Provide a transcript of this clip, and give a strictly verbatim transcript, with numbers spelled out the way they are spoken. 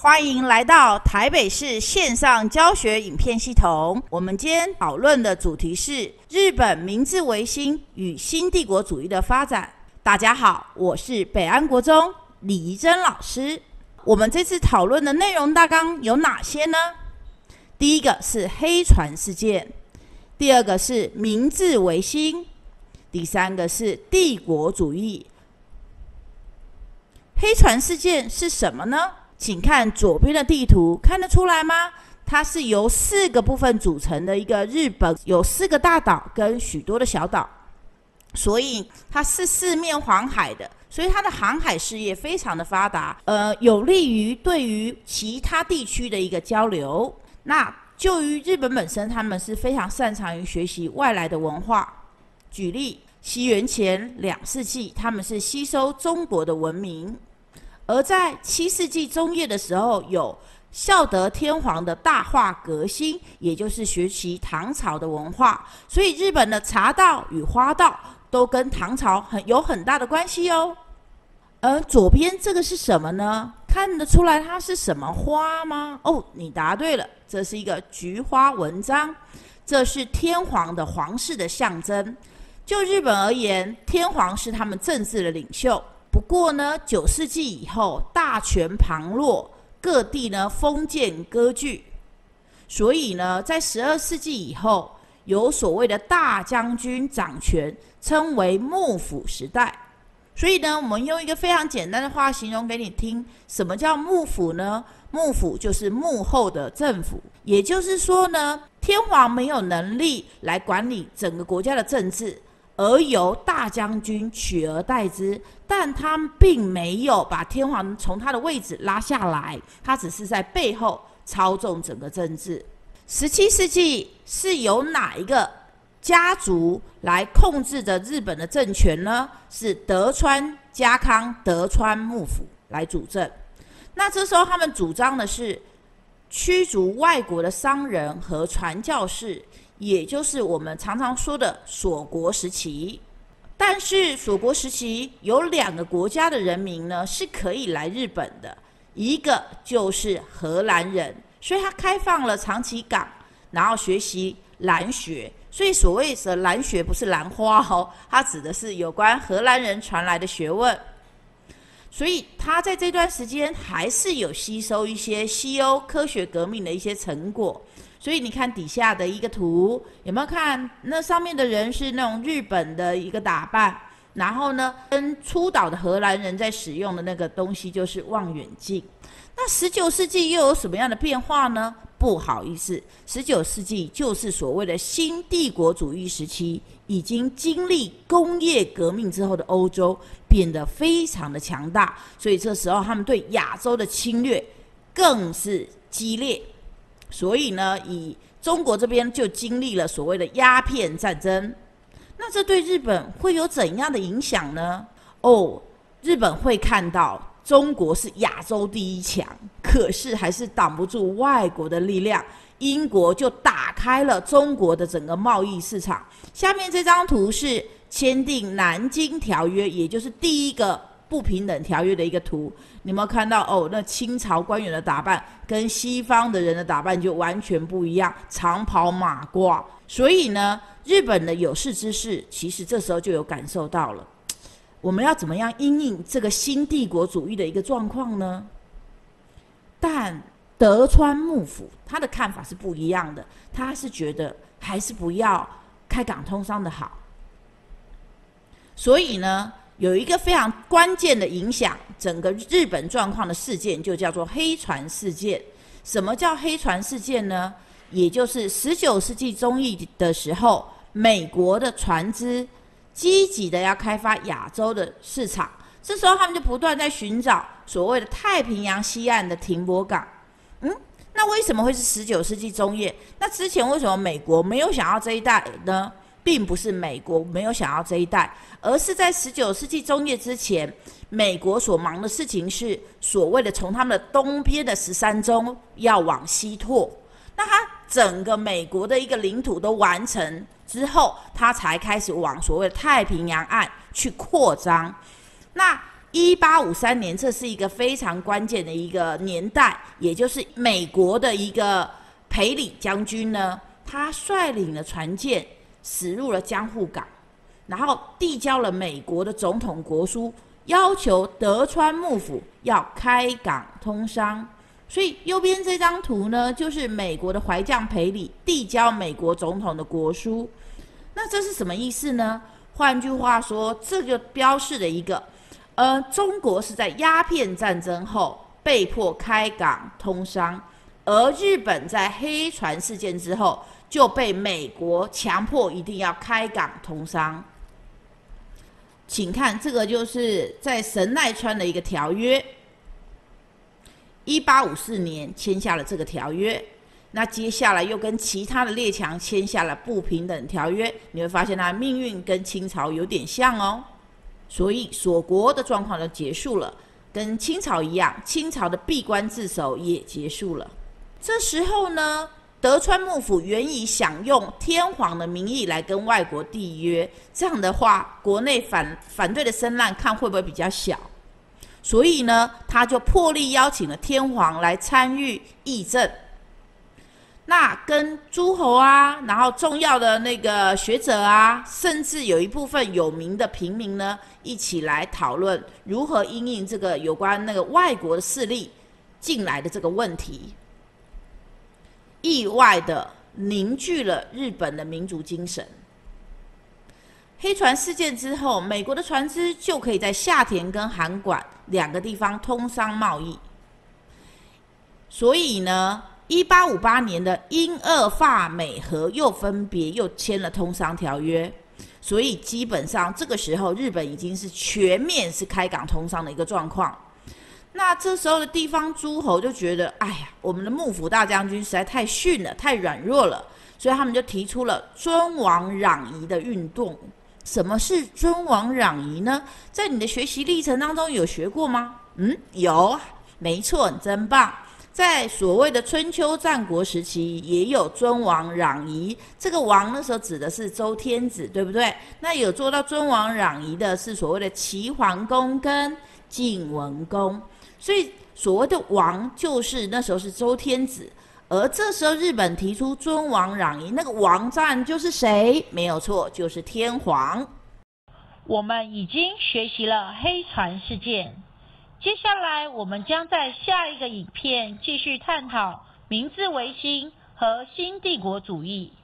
欢迎来到台北市线上教学影片系统。我们今天讨论的主题是日本明治维新与新帝国主义的发展。大家好，我是北安国中李怡珍老师。我们这次讨论的内容大纲有哪些呢？第一个是黑船事件，第二个是明治维新，第三个是帝国主义。黑船事件是什么呢？请看左边的地图，看得出来吗？它是由四个部分组成的一个日本，有四个大岛跟许多的小岛，所以它是四面环海的，所以它的航海事业非常的发达，呃，有利于对于其他地区的一个交流。那就于日本本身，他们是非常擅长于学习外来的文化。举例，西元前两世纪，他们是吸收中国的文明。而在七世纪中叶的时候，有孝德天皇的大化革新，也就是学习唐朝的文化，所以日本的茶道与花道都跟唐朝很有很大的关系哦。而左边这个是什么呢？看得出来它是什么花吗？哦，你答对了，这是一个菊花文章，这是天皇的皇室的象征。就日本而言，天皇是他们政治的领袖。不过呢，九世纪以后，大权旁落，各地呢封建割据，所以呢，在十二世纪以后，有所谓的大将军掌权，称为幕府时代。所以呢，我们用一个非常简单的话形容给你听，什么叫幕府呢？幕府就是幕后的政府，也就是说呢，天皇没有能力来管理整个国家的政治，而由大将军取而代之，但他并没有把天皇从他的位置拉下来，他只是在背后操纵整个政治。十七世纪是由哪一个家族来控制着日本的政权呢？是德川家康德川幕府来主政。那这时候他们主张的是驱逐外国的商人和传教士，也就是我们常常说的锁国时期。但是锁国时期有两个国家的人民呢是可以来日本的，一个就是荷兰人，所以他开放了长崎港，然后学习兰学。所以所谓的兰学不是兰花哦，它指的是有关荷兰人传来的学问。所以他在这段时间还是有吸收一些西欧科学革命的一些成果。所以你看底下的一个图，有没有看？那上面的人是那种日本的一个打扮，然后呢，跟出岛的荷兰人在使用的那个东西就是望远镜。那十九世纪又有什么样的变化呢？不好意思，十九世纪就是所谓的新帝国主义时期，已经经历工业革命之后的欧洲变得非常的强大，所以这时候他们对亚洲的侵略更是激烈。所以呢，以中国这边就经历了所谓的鸦片战争。那这对日本会有怎样的影响呢？哦，日本会看到中国是亚洲第一强，可是还是挡不住外国的力量。英国就打开了中国的整个贸易市场。下面这张图是签订南京条约，也就是第一个不平等条约的一个图。你有没有看到哦？那清朝官员的打扮跟西方的人的打扮就完全不一样，长袍马褂。所以呢，日本的有识之士其实这时候就有感受到了，我们要怎么样因应这个新帝国主义的一个状况呢？但德川幕府他的看法是不一样的，他是觉得还是不要开港通商的好。所以呢，有一个非常关键的影响整个日本状况的事件，就叫做黑船事件。什么叫黑船事件呢？也就是十九世纪中叶的时候，美国的船只积极的要开发亚洲的市场，这时候他们就不断在寻找所谓的太平洋西岸的停泊港。嗯，那为什么会是十九世纪中叶？那之前为什么美国没有想要这一带呢？并不是美国没有想要这一带，而是在十九世纪中叶之前，美国所忙的事情是所谓的从他们的东边的十三州要往西拓。那他整个美国的一个领土都完成之后，他才开始往所谓的太平洋岸去扩张。那一八五三年，这是一个非常关键的一个年代，也就是美国的一个培里将军呢，他率领了船舰驶入了江户港，然后递交了美国的总统国书，要求德川幕府要开港通商。所以右边这张图呢，就是美国的淮将培里递交美国总统的国书。那这是什么意思呢？换句话说，这就标示了一个呃，中国是在鸦片战争后被迫开港通商，而日本在黑船事件之后就被美国强迫一定要开港通商。请看，这个就是在神奈川的一个条约，一八五四年签下了这个条约。那接下来又跟其他的列强签下了不平等条约，你会发现它的命运跟清朝有点像哦。所以锁国的状况就结束了，跟清朝一样，清朝的闭关自守也结束了。这时候呢，德川幕府原以想用天皇的名义来跟外国缔约，这样的话，国内反反对的声浪看会不会比较小？所以呢，他就破例邀请了天皇来参与议政。那跟诸侯啊，然后重要的那个学者啊，甚至有一部分有名的平民呢，一起来讨论如何因应这个有关那个外国的势力进来的这个问题，意外的凝聚了日本的民族精神。黑船事件之后，美国的船只就可以在夏田跟函馆两个地方通商贸易，所以呢，一八五八年的英俄法美荷又分别又签了通商条约，所以基本上这个时候日本已经是全面是开港通商的一个状况。那这时候的地方诸侯就觉得，哎呀，我们的幕府大将军实在太逊了，太软弱了，所以他们就提出了尊王攘夷的运动。什么是尊王攘夷呢？在你的学习历程当中有学过吗？嗯，有，没错，你真棒。在所谓的春秋战国时期，也有尊王攘夷。这个王那时候指的是周天子，对不对？那有做到尊王攘夷的是所谓的齐桓公跟晋文公。所以所谓的王就是那时候是周天子，而这时候日本提出尊王攘夷，那个王当然就是谁？没有错，就是天皇。 我们已经学习了黑船事件。接下来，我们将在下一个影片继续探讨明治维新和新帝国主义。